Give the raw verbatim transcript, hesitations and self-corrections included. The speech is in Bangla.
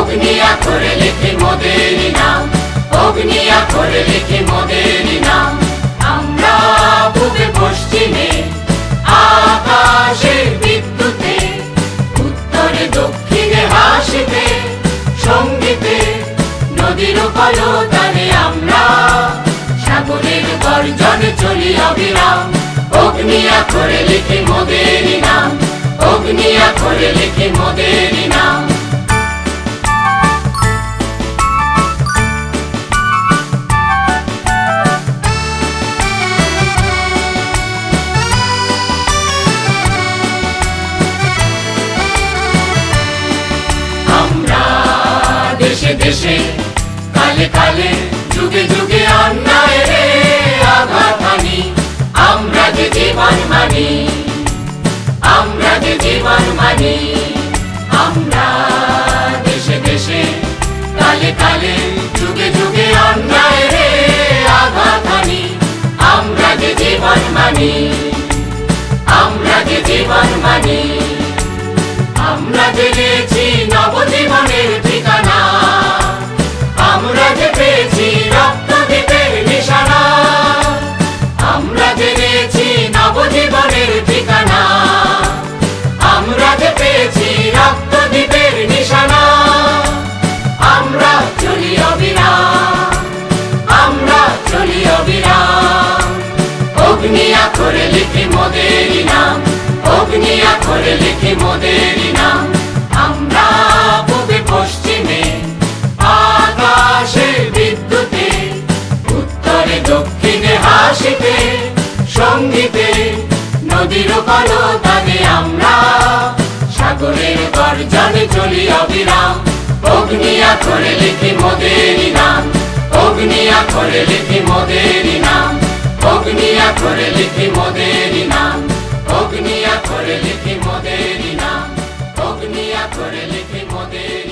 অগ্নি আখরে লিখি মোদেরই নাম, অগ্নি আখরে লিখি মোদেরই নাম। আমরা পূবে পশ্চিমে আকাশের বিদ্যুতে, উত্তরে দক্ষিণে হাসিতে, সঙ্গীতে নদীর কলতানে আমরা সাগরের গর্জনে চলি অবিরাম। অগ্নি আখরে লিখি মোদেরই নাম, অগ্নি আখরে লিখি মোদেরই নাম। আমরা দেশে দেশে কালে কালে যুগে যুগে অন্যায়ের আঘাত হানি, আমরা যে জীবন মানি, আমরা যে জীবন মানি। আমরা দেশে দেশে কালে কালে যুগে যুগে অন্যায়ের আঘাত হানি, আমরা যে জীবন মানি, আমরা যে জীবন মানি। আমরা জেনেছি নবজীবনের ঠিকানা, আমরা যে পেয়েছি রক্তদীপের নিশানা। আমরা জেনেছি নবজীবনের ঠিকানা, আমরা যে পেয়েছি রক্তদীপের নিশানা। আমরা চলি অবিরাম, আমরা চলি অবিরাম। অগ্নি আখরে লিখি মোদেরই নাম, অগ্নি আখরে লিখি মোদেরই নাম। আমরা পূবে পশ্চিমে আকাশের বিদ্যুতে, উত্তরে দক্ষিণে হাসিতে, সঙ্গীতে নদীর কলতানে আমরা সাগরের গর্জনে চলি অবিরাম। অগ্নি আখরে লিখি মোদেরই নাম, অগ্নি আখরে লিখি মোদেরই নাম, অগ্নি আখরে লিখি মোদেরই নাম, অগ্নি আখরে লিখি মোদেরই নাম, অগ্নি আখরে লিখি মোদেরই।